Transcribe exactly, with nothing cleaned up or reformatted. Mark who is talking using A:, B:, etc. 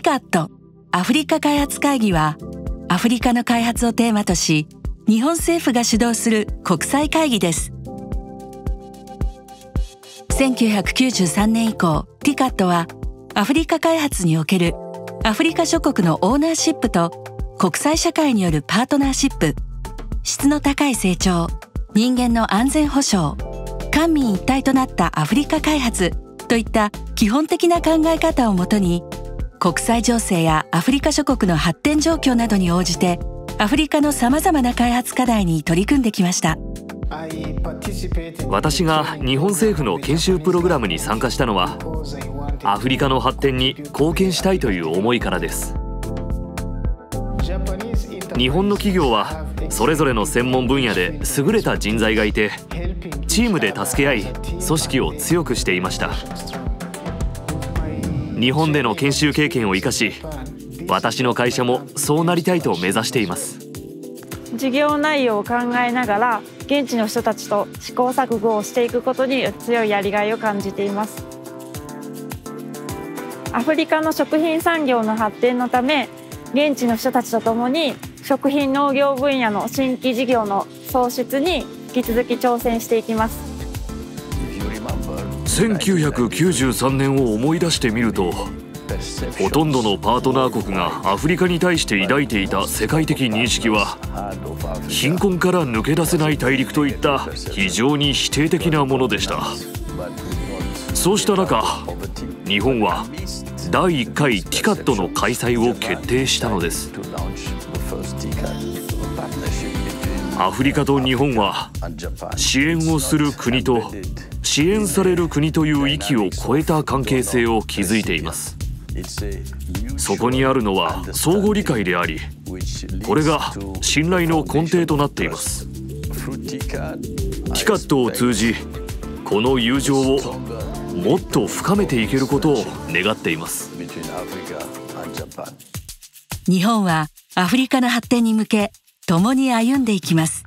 A: ティカット アフリカ開発会議はアフリカの開発をテーマとし、日本政府が主導する国際会議です。せんきゅうひゃくきゅうじゅうさんねん以降、ティカットはアフリカ開発におけるアフリカ諸国のオーナーシップと国際社会によるパートナーシップ、質の高い成長、人間の安全保障、官民一体となったアフリカ開発といった基本的な考え方をもとに、国際情勢やアフリカ諸国の発展状況などに応じてアフリカのさまざまな開発課題に取り組んできました。
B: 私が日本政府の研修プログラムに参加したのは、アフリカの発展に貢献したいという思いからです。日本の企業はそれぞれの専門分野で優れた人材がいて、チームで助け合い組織を強くしていました。日本での研修経験を生かし、私の会社もそうなりたいと目指しています。
C: 事業内容を考えながら現地の人たちと試行錯誤をしていくことに強いやりがいを感じています。アフリカの食品産業の発展のため、現地の人たちとともに食品農業分野の新規事業の創出に引き続き挑戦していきます。
B: せんきゅうひゃくきゅうじゅうさんねんを思い出してみると、ほとんどのパートナー国がアフリカに対して抱いていた世界的認識は、貧困から抜け出せない大陸といった非常に否定的なものでした。そうした中、日本はだいいっかいティカットの開催を決定したのです。アフリカと日本は支援をする国と支援される国という域を超えた関係性を築いています。そこにあるのは相互理解であり、これが信頼の根底となっています。ティカットを通じ、この友情をもっと深めていけることを願っています。
A: 日本はアフリカの発展に向け共に歩んでいきます。